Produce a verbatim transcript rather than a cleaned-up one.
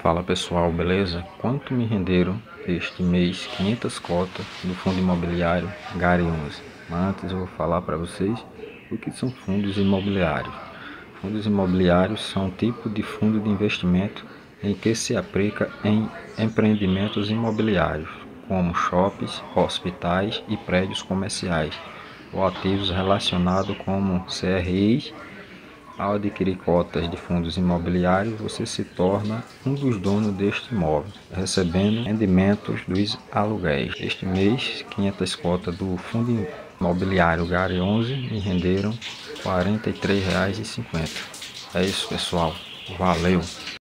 Fala pessoal, beleza? Quanto me renderam este mês quinhentas cotas do fundo imobiliário Gari onze? Mas antes eu vou falar para vocês o que são fundos imobiliários. Fundos imobiliários são um tipo de fundo de investimento em que se aplica em empreendimentos imobiliários, como shoppings, hospitais e prédios comerciais, ou ativos relacionados como C R Is. Ao adquirir cotas de fundos imobiliários, você se torna um dos donos deste imóvel, recebendo rendimentos dos aluguéis. Este mês, quinhentas cotas do fundo imobiliário Gari onze me renderam quarenta e três reais e cinquenta centavos. É isso, pessoal. Valeu!